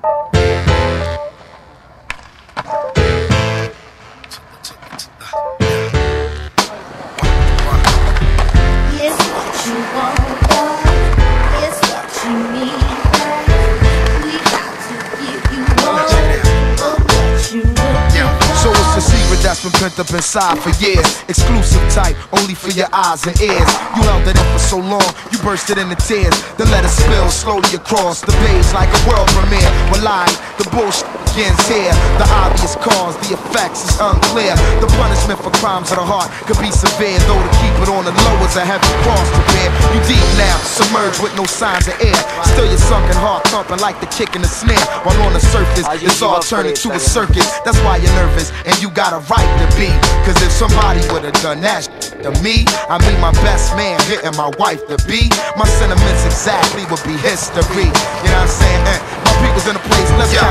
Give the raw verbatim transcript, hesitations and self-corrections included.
That's been pent up inside for years. Exclusive type, only for your eyes and ears. You held it in for so long, you bursted into tears. The letter spills slowly across the page like a world premiere. Well, I, the bullshit begins here. The obvious cause, the effects is unclear. The punishment for crimes of the heart could be severe, though to keep it on the low is a heavy cross to bear. You deep now, submerged with no signs of air. Still your sunken heart thumping like the kick in the snare. While on the surface, it's all turning to a circus. That's why you're nervous, and you got a right to be. Cause if somebody would've done that shit to me, I mean my best man hitting my wife to be, my sentiments exactly would be history. You know what I'm saying? Eh, my people's in a place, let's go.